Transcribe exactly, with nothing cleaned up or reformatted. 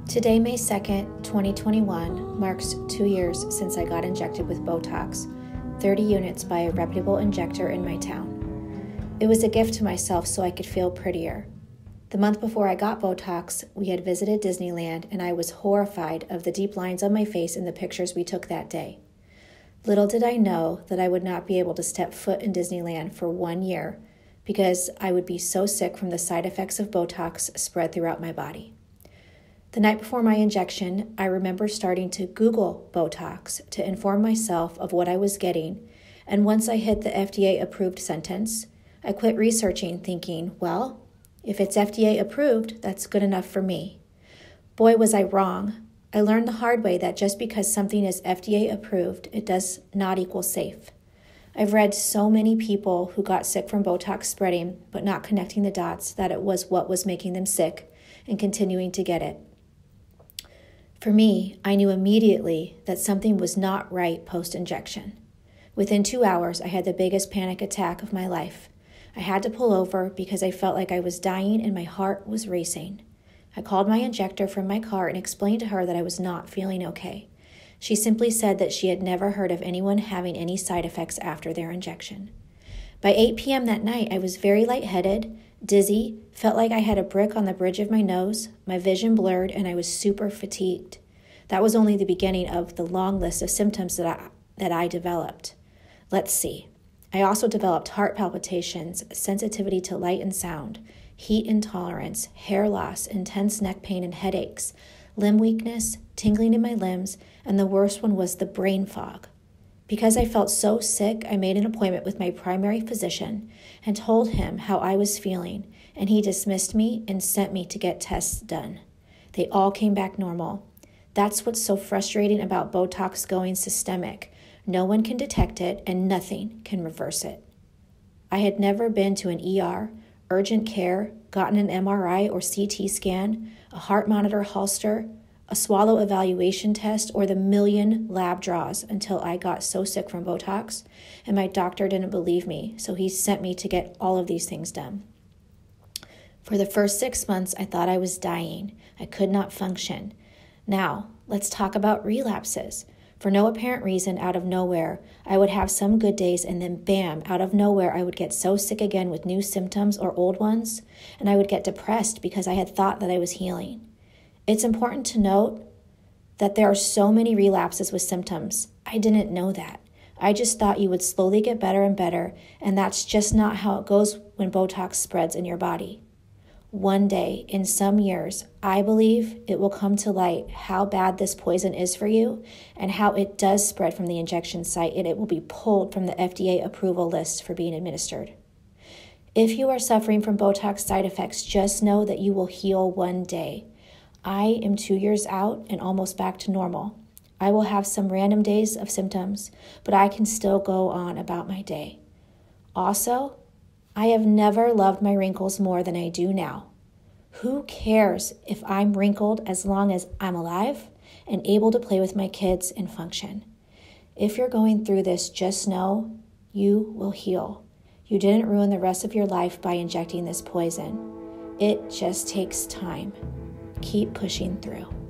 Today, May second, twenty twenty-one, marks two years since I got injected with Botox, thirty units by a reputable injector in my town. It was a gift to myself so I could feel prettier. The month before I got Botox, we had visited Disneyland, and I was horrified of the deep lines on my face in the pictures we took that day. Little did I know that I would not be able to step foot in Disneyland for one year because I would be so sick from the side effects of Botox spread throughout my body. The night before my injection, I remember starting to Google Botox to inform myself of what I was getting, and once I hit the F D A-approved sentence, I quit researching thinking, well, if it's F D A-approved, that's good enough for me. Boy, was I wrong. I learned the hard way that just because something is F D A-approved, it does not equal safe. I've read so many people who got sick from Botox spreading, but not connecting the dots that it was what was making them sick and continuing to get it. For me, I knew immediately that something was not right post-injection. Within two hours, I had the biggest panic attack of my life. I had to pull over because I felt like I was dying and my heart was racing. I called my injector from my car and explained to her that I was not feeling okay. She simply said that she had never heard of anyone having any side effects after their injection. By eight p.m. that night, I was very lightheaded, dizzy, felt like I had a brick on the bridge of my nose, my vision blurred, and I was super fatigued. That was only the beginning of the long list of symptoms that I, that I developed. Let's see. I also developed heart palpitations, sensitivity to light and sound, heat intolerance, hair loss, intense neck pain and headaches, limb weakness, tingling in my limbs, and the worst one was the brain fog. Because I felt so sick, I made an appointment with my primary physician and told him how I was feeling, and he dismissed me and sent me to get tests done. They all came back normal. That's what's so frustrating about Botox going systemic. No one can detect it, and nothing can reverse it. I had never been to an E R, urgent care, gotten an M R I or C T scan, a heart monitor holster, a swallow evaluation test, or the million lab draws until I got so sick from Botox, and my doctor didn't believe me, so he sent me to get all of these things done. For the first six months, I thought I was dying. I could not function. Now, let's talk about relapses. For no apparent reason, out of nowhere, I would have some good days, and then bam, out of nowhere, I would get so sick again with new symptoms or old ones, and I would get depressed because I had thought that I was healing. It's important to note that there are so many relapses with symptoms. I didn't know that. I just thought you would slowly get better and better, and that's just not how it goes when Botox spreads in your body. One day, in some years, I believe it will come to light how bad this poison is for you and how it does spread from the injection site, and it will be pulled from the F D A approval list for being administered. If you are suffering from Botox side effects, just know that you will heal one day. I am two years out and almost back to normal. I will have some random days of symptoms, but I can still go on about my day. Also, I have never loved my wrinkles more than I do now. Who cares if I'm wrinkled as long as I'm alive and able to play with my kids and function? If you're going through this, just know you will heal. You didn't ruin the rest of your life by injecting this poison. It just takes time. Keep pushing through.